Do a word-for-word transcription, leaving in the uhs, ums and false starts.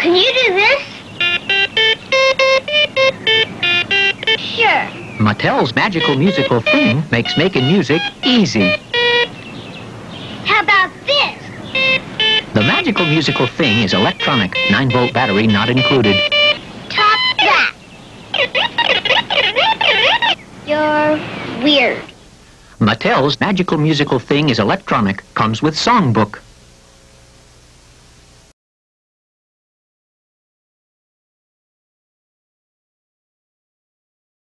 Can you do this? Sure. Mattel's magical musical thing makes making music easy. How about this? The magical musical thing is electronic, nine volt battery not included. Top that. You're weird. Mattel's magical musical thing is electronic, comes with songbook.